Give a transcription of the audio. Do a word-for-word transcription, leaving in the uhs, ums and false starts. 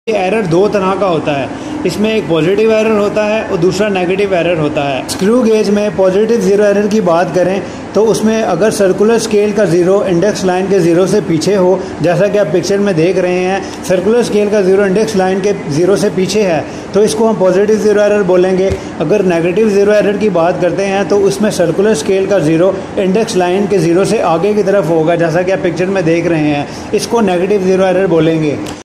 Error दो तरह का होता है, इसमें एक पॉजिटिव एरर होता है और दूसरा नेगेटिव एरर होता है। स्क्रू गेज में पॉजिटिव ज़ीरो एरर की बात करें तो उसमें अगर सर्कुलर स्केल का ज़ीरो इंडेक्स लाइन के ज़ीरो से पीछे हो, जैसा कि आप पिक्चर में देख रहे हैं सर्कुलर स्केल का ज़ीरो इंडेक्स लाइन के ज़ीरो से पीछे है, तो इसको हम पॉजिटिव ज़ीरो एरर बोलेंगे। अगर नेगेटिव ज़ीरो एरर की बात करते हैं तो उसमें सर्कुलर स्केल का ज़ीरो इंडेक्स लाइन के ज़ीरो से आगे की तरफ होगा, जैसा कि आप पिक्चर में देख रहे हैं, इसको नेगेटिव ज़ीरो एरर बोलेंगे।